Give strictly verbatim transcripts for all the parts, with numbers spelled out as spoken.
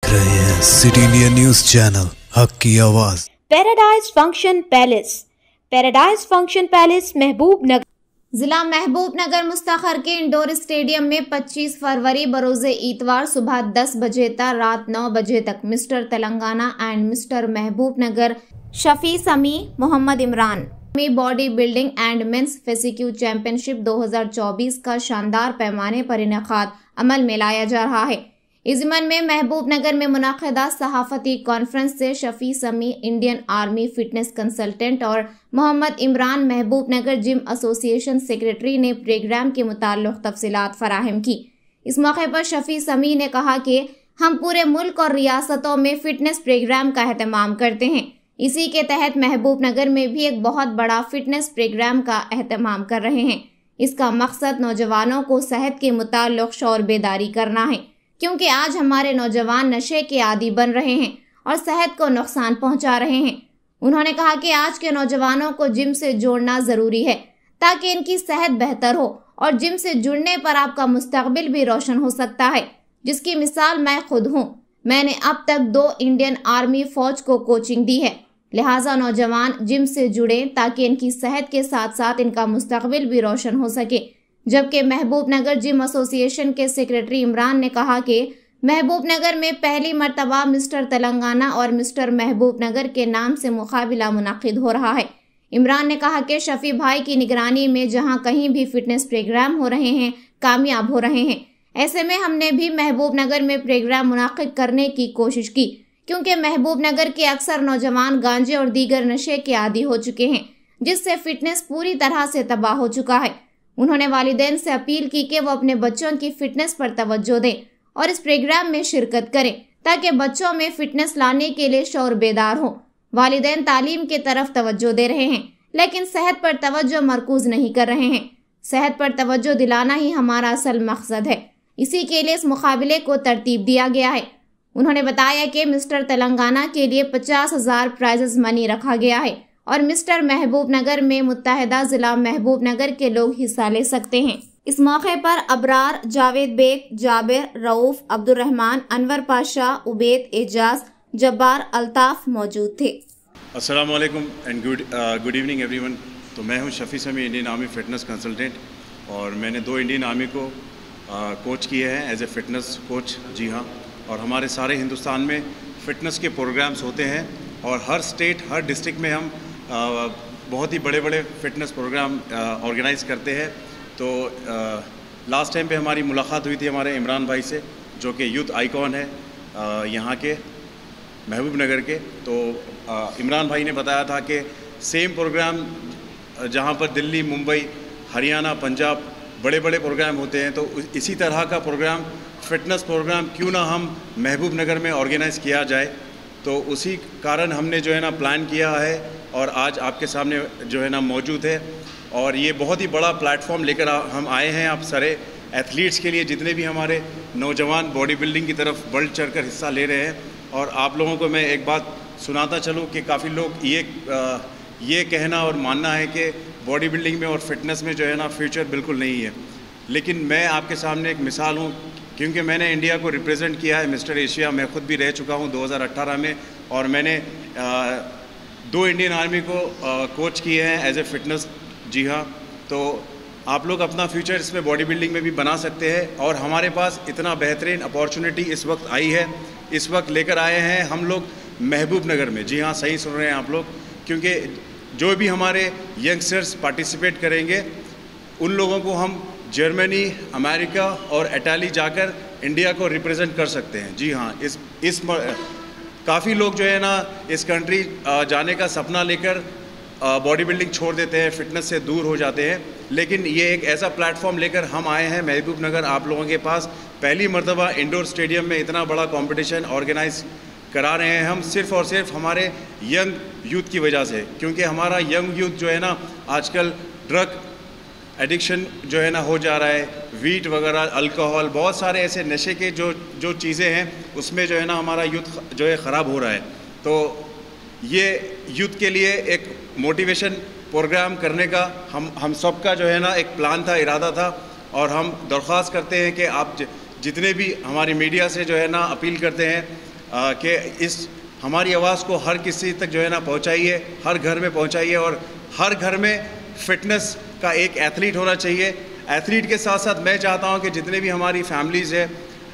देख रहे हैं सिटी इंडिया न्यूज चैनल, हक की आवाज। Paradise function palace. Paradise function palace Mahbubnagar जिला महबूब नगर मुस्तखर के इंडोर स्टेडियम में पच्चीस फरवरी बरोज़े इतवार सुबह दस बजे तक रात नौ बजे तक mister Telangana and mister Mahbubnagar Shafi Sami Mohammad Imran bodybuilding and mens physique championship दो हज़ार चौबीस का शानदार पैमाने पर इनेकाद अमल में लाया जा रहा है। इस ज़िमन में महबूब नगर में मुनाक़िदा सहाफ़ती कॉन्फ्रेंस से शफी समी इंडियन आर्मी फिटनेस कंसल्टेंट और Mohammed Imran Mahbubnagar gym association secretary ने प्रोग्राम के मुताल्लिक़ तफसीलात फराहम की। इस मौके पर शफी समी ने कहा कि हम पूरे मुल्क और रियासतों में फिटनेस प्रोग्राम का एहतमाम करते हैं। इसी के तहत महबूब नगर में भी एक बहुत बड़ा फिटनेस प्रोग्राम का एहतमाम कर रहे हैं। इसका मकसद नौजवानों को सेहत के मुताल्लिक़ शौर बेदारी करना है, क्योंकि आज हमारे नौजवान नशे के आदी बन रहे हैं और सेहत को नुकसान पहुंचा रहे हैं। उन्होंने कहा कि आज के नौजवानों को जिम से जोड़ना ज़रूरी है ताकि इनकी सेहत बेहतर हो, और जिम से जुड़ने पर आपका मुस्तकबिल भी रोशन हो सकता है, जिसकी मिसाल मैं खुद हूँ। मैंने अब तक दो इंडियन आर्मी फौज को कोचिंग दी है, लिहाजा नौजवान जिम से जुड़ें ताकि इनकी सेहत के साथ साथ इनका मुस्तकबिल भी रोशन हो सके। जबकि महबूब नगर जिम एसोसिएशन के सेक्रेटरी इमरान ने कहा कि महबूब नगर में पहली मर्तबा मिस्टर तेलंगाना और मिस्टर महबूब नगर के नाम से मुकाबला मुनाकिद हो रहा है। इमरान ने कहा कि शफी भाई की निगरानी में जहां कहीं भी फिटनेस प्रोग्राम हो रहे हैं, कामयाब हो रहे हैं। ऐसे में हमने भी महबूब नगर में प्रोग्राम मुनाकिद करने की कोशिश की, क्योंकि महबूब नगर के अक्सर नौजवान गांजे और दीगर नशे के आदी हो चुके हैं, जिससे फिटनेस पूरी तरह से तबाह हो चुका है। उन्होंने वालिदैन से अपील की कि वो अपने बच्चों की फिटनेस पर तवज्जो दें और इस प्रोग्राम में शिरकत करें ताकि बच्चों में फिटनेस लाने के लिए शौर बेदार हो। वालिदैन तालीम की तरफ तवज्जो दे रहे हैं, लेकिन सेहत पर तवज्जो मरकूज नहीं कर रहे हैं। सेहत पर तवज्जो दिलाना ही हमारा असल मकसद है। इसी के लिए इस मुकाबले को तरतीब दिया गया है। उन्होंने बताया कि मिस्टर तेलंगाना के लिए पचास हजार प्राइजेस मनी रखा गया है और मिस्टर महबूब नगर में मुत्तहिदा जिला महबूब नगर के लोग हिस्सा ले सकते हैं। इस मौके पर अबरार, जावेद बेग, जाबिर, रऊफ, अब्दुल रहमान, अनवर पाशा, उबैद, एजाज, जब्बार, अल्ताफ मौजूद थे। अस्सलाम वालेकुम and good good evening everyone. तो मैं हूं शफी समी, इंडियन आर्मी फिटनेस कंसल्टेंट, और मैंने दो इंडियन आर्मी को कोच uh, किए हैं एज ए फिटनेस कोच। जी हाँ, और हमारे सारे हिंदुस्तान में फ़िटनेस के प्रोग्राम्स होते हैं और हर स्टेट, हर डिस्ट्रिक्ट में हम आ, बहुत ही बड़े बड़े फ़िटनेस प्रोग्राम ऑर्गेनाइज़ करते हैं। तो आ, लास्ट टाइम पे हमारी मुलाकात हुई थी हमारे इमरान भाई से, जो कि यूथ आइकॉन है आ, यहाँ के महबूब नगर के। तो आ, इमरान भाई ने बताया था कि सेम प्रोग्राम जहाँ पर दिल्ली, मुंबई, हरियाणा, पंजाब बड़े बड़े प्रोग्राम होते हैं, तो इसी तरह का प्रोग्राम फ़िटनेस प्रोग्राम क्यों ना हम महबूब नगर में ऑर्गेनाइज़ किया जाए। तो उसी कारण हमने जो है ना प्लान किया है और आज आपके सामने जो है ना मौजूद है। और ये बहुत ही बड़ा प्लेटफॉर्म लेकर हम आए हैं आप सारे एथलीट्स के लिए, जितने भी हमारे नौजवान बॉडी बिल्डिंग की तरफ बढ़ चढ़ कर हिस्सा ले रहे हैं। और आप लोगों को मैं एक बात सुनाता चलूँ कि काफ़ी लोग ये आ, ये कहना और मानना है कि बॉडी बिल्डिंग में और फिटनेस में जो है ना फ्यूचर बिल्कुल नहीं है, लेकिन मैं आपके सामने एक मिसाल हूँ, क्योंकि मैंने इंडिया को रिप्रेजेंट किया है मिस्टर एशिया। मैं खुद भी रह चुका हूँ दो हज़ार अठारह में, और मैंने आ, दो इंडियन आर्मी को आ, कोच किए हैं एज ए फिटनेस। जी हाँ, तो आप लोग अपना फ्यूचर इसमें बॉडी बिल्डिंग में भी बना सकते हैं, और हमारे पास इतना बेहतरीन अपॉर्चुनिटी इस वक्त आई है। इस वक्त लेकर आए हैं हम लोग महबूब नगर में। जी हाँ, सही सुन रहे हैं आप लोग, क्योंकि जो भी हमारे यंगस्टर्स पार्टिसिपेट करेंगे उन लोगों को हम जर्मनी, अमेरिका और इटाली जाकर इंडिया को रिप्रेजेंट कर सकते हैं। जी हाँ, इस इस काफ़ी लोग जो है ना इस कंट्री जाने का सपना लेकर बॉडी बिल्डिंग छोड़ देते हैं, फिटनेस से दूर हो जाते हैं, लेकिन ये एक ऐसा प्लेटफॉर्म लेकर हम आए हैं महबूब नगर आप लोगों के पास। पहली मर्तबा इंडोर स्टेडियम में इतना बड़ा कंपटीशन ऑर्गेनाइज करा रहे हैं हम, सिर्फ़ और सिर्फ हमारे यंग यूथ की वजह से, क्योंकि हमारा यंग यूथ जो है ना आजकल ड्रग एडिक्शन जो है ना हो जा रहा है, वीट वगैरह, अल्कोहल, बहुत सारे ऐसे नशे के जो जो चीज़ें हैं उसमें जो है ना हमारा यूथ जो है ख़राब हो रहा है। तो ये यूथ के लिए एक मोटिवेशन प्रोग्राम करने का हम हम सब का जो है ना एक प्लान था, इरादा था, और हम दरख्वास्त करते हैं कि आप ज, जितने भी हमारी मीडिया से जो है ना अपील करते हैं कि इस हमारी आवाज़ को हर किसी तक जो है ना पहुंचाइए, हर घर में पहुंचाइए और हर घर में फिटनेस का एक एथलीट होना चाहिए। एथलीट के साथ साथ मैं चाहता हूं कि जितने भी हमारी फैमिलीज़ है,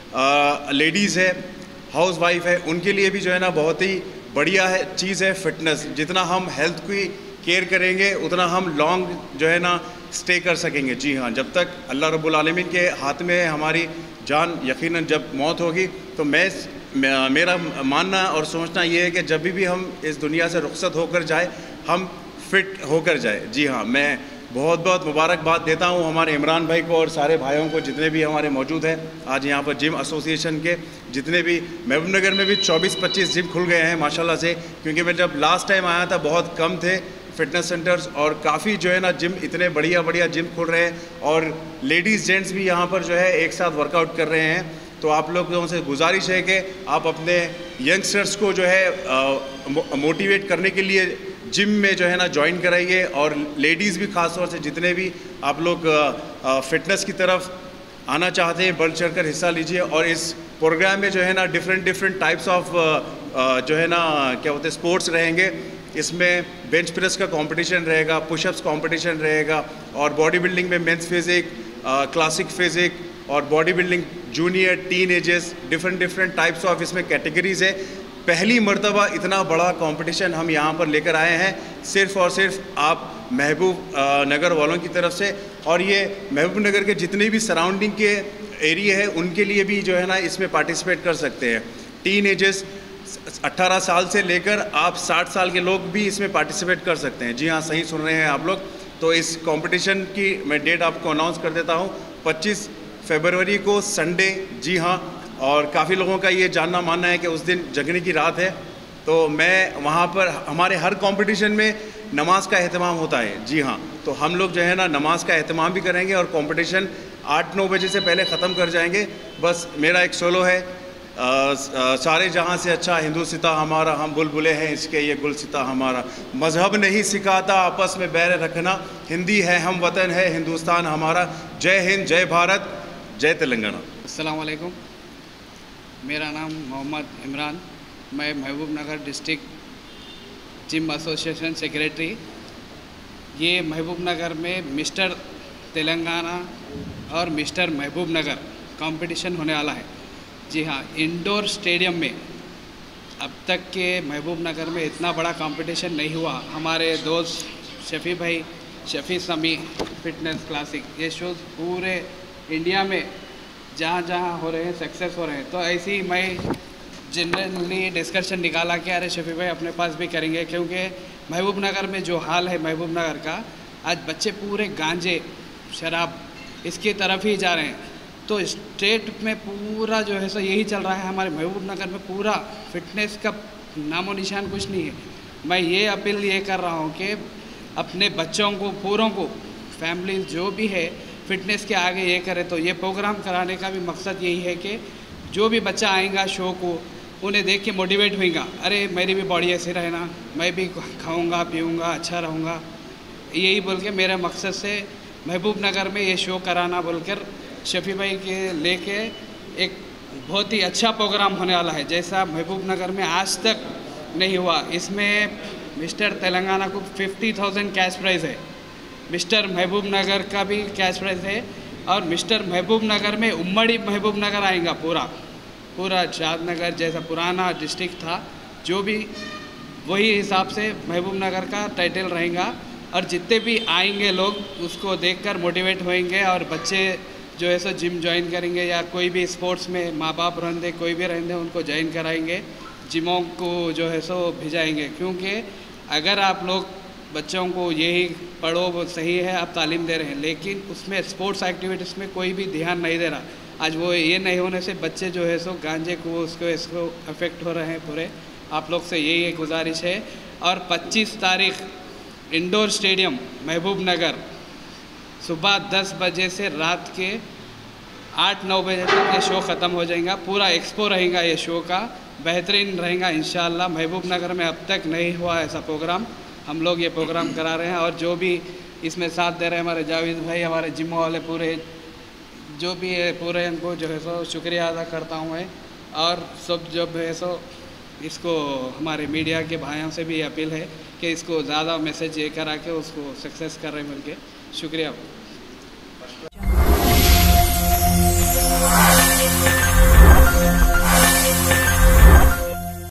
लेडीज़ है, हाउस वाइफ है, उनके लिए भी जो है ना बहुत ही बढ़िया है चीज़ है फिटनेस। जितना हम हेल्थ की केयर करेंगे उतना हम लॉन्ग जो है ना स्टे कर सकेंगे। जी हाँ, जब तक अल्लाह रब्बुल आलमीन के हाथ में है हमारी जान, यकीनन जब मौत होगी तो मैं मेरा मानना और सोचना ये है कि जब भी हम इस दुनिया से रुखसत होकर जाए हम फिट होकर जाए। जी हाँ, मैं बहुत बहुत मुबारकबाद देता हूँ हमारे इमरान भाई को और सारे भाइयों को जितने भी हमारे मौजूद हैं आज यहाँ पर जिम एसोसिएशन के। जितने भी महबूब नगर में भी चौबीस पच्चीस जिम खुल गए हैं माशाल्लाह से, क्योंकि मैं जब लास्ट टाइम आया था बहुत कम थे फिटनेस सेंटर्स और काफ़ी जो है ना जिम, इतने बढ़िया बढ़िया जिम खुल रहे हैं और लेडीज़ जेंट्स भी यहाँ पर जो है एक साथ वर्कआउट कर रहे हैं। तो आप लोगों से गुजारिश है कि आप अपने यंगस्टर्स को जो है मोटिवेट करने के लिए जिम में जो है ना ज्वाइन कराइए और लेडीज़ भी ख़ास तौर से जितने भी आप लोग फिटनेस की तरफ आना चाहते हैं बढ़ चढ़ कर हिस्सा लीजिए। और इस प्रोग्राम में जो है ना डिफरेंट डिफरेंट टाइप्स ऑफ जो है ना क्या बोलते हैं स्पोर्ट्स रहेंगे। इसमें बेंच प्रेस का कंपटीशन रहेगा, पुशअप्स कंपटीशन रहेगा और बॉडी बिल्डिंग में मेंस फिजिक, क्लासिक फिजिक और body building junior, teen ages, different different types of इसमें कैटेगरीज़ है। पहली मर्तबा इतना बड़ा कंपटीशन हम यहाँ पर लेकर आए हैं सिर्फ़ और सिर्फ आप महबूब नगर वालों की तरफ से। और ये महबूब नगर के जितने भी सराउंडिंग के एरिया है उनके लिए भी जो है ना इसमें पार्टिसिपेट कर सकते हैं। टीन एजेस अट्ठारह साल से लेकर आप साठ साल के लोग भी इसमें पार्टिसिपेट कर सकते हैं। जी हाँ, सही सुन रहे हैं आप लोग। तो इस कंपटीशन की मैं डेट आपको अनाउंस कर देता हूँ, पच्चीस फरवरी को संडे। जी हाँ, और काफ़ी लोगों का ये जानना मानना है कि उस दिन जगने की रात है, तो मैं वहाँ पर हमारे हर कंपटीशन में नमाज का एहतमाम होता है। जी हाँ, तो हम लोग जो है ना नमाज का एहतमाम भी करेंगे और कंपटीशन आठ नौ बजे से पहले ख़त्म कर जाएंगे। बस मेरा एक सोलो है, आ, आ, सारे जहाँ से अच्छा हिंदुस्तान हमारा, हम बुलबुले हैं इसके ये गुलसिता हमारा। मज़हब नहीं सिखाता आपस में बैर रखना, हिंदी है हम वतन है हिंदुस्तान हमारा। जय हिंद, जय भारत, जय तेलंगाना। अस्सलाम वालेकुम, मेरा नाम मोहम्मद इमरान, मैं Mahbubnagar district gym association secretary. ये महबूब नगर में मिस्टर तेलंगाना और मिस्टर महबूब नगर कंपटीशन होने वाला है। जी हाँ, इंडोर स्टेडियम में अब तक के महबूब नगर में इतना बड़ा कंपटीशन नहीं हुआ। हमारे दोस्त शफ़ी भाई, शफ़ी समी फिटनेस क्लासिक, ये शोज़ पूरे इंडिया में जहाँ जहाँ हो रहे हैं सक्सेस हो रहे हैं। तो ऐसे ही मैं जनरली डिस्कशन निकाला कि अरे शफ़ी भाई अपने पास भी करेंगे, क्योंकि महबूब नगर में जो हाल है महबूब नगर का, आज बच्चे पूरे गांजे शराब इसकी तरफ ही जा रहे हैं। तो स्टेट में पूरा जो है सो यही चल रहा है। हमारे महबूब नगर में पूरा फिटनेस का नामो निशान कुछ नहीं है। मैं ये अपील ये कर रहा हूँ कि अपने बच्चों को, पूरों को, फैमिली जो भी है फिटनेस के आगे ये करे। तो ये प्रोग्राम कराने का भी मकसद यही है कि जो भी बच्चा आएगा शो को, उन्हें देख के मोटिवेट होएगा, अरे मेरी भी बॉडी ऐसे रहना, मैं भी खाऊंगा पीऊंगा अच्छा रहूँगा। यही बोल के मेरे मकसद से महबूब नगर में ये शो कराना बोलकर शफ़ी भाई के लेके एक बहुत ही अच्छा प्रोग्राम होने वाला है, जैसा महबूब नगर में आज तक नहीं हुआ। इसमें मिस्टर तेलंगाना को फिफ्टी थाउजेंड कैश प्राइज़ है, मिस्टर महबूब नगर का भी कैश प्राइज़ है और मिस्टर महबूब नगर में उम्मड़ी महबूब नगर आएगा। पूरा पूरा शादनगर जैसा पुराना डिस्ट्रिक्ट था, जो भी वही हिसाब से महबूब नगर का टाइटल रहेगा। और जितने भी आएंगे लोग उसको देखकर मोटिवेट होएंगे और बच्चे जो है सो जिम ज्वाइन करेंगे या कोई भी स्पोर्ट्स में माँ बाप रहते कोई भी रहते उनको ज्वाइन कराएंगे, जिमों को जो है सो भिजाएंगे। क्योंकि अगर आप लोग बच्चों को यही पढ़ो वो सही है, आप तालीम दे रहे हैं, लेकिन उसमें स्पोर्ट्स एक्टिविटीज़ में कोई भी ध्यान नहीं दे रहा। आज वो ये नहीं होने से बच्चे जो है सो गांजे को उसको इसको अफेक्ट हो रहे हैं पूरे। आप लोग से यही गुजारिश है। और पच्चीस तारीख इंडोर स्टेडियम महबूब नगर सुबह दस बजे से रात के आठ नौ बजे तक ये शो ख़त्म हो जाएगा। पूरा एक्सपो रहेगा ये शो का, बेहतरीन रहेगा इंशाल्लाह। महबूब नगर में अब तक नहीं हुआ ऐसा प्रोग्राम, हम लोग ये प्रोग्राम करा रहे हैं। और जो भी इसमें साथ दे रहे हैं हमारे जावेद भाई, हमारे जिम वाले पूरे जो भी है पूरे, इनको जो है सो शुक्रिया अदा करता हूँ मैं। और सब जब है सो इसको हमारे मीडिया के भाइयों से भी अपील है कि इसको ज़्यादा मैसेज ये करा के उसको सक्सेस कर रहे मिल के। शुक्रिया।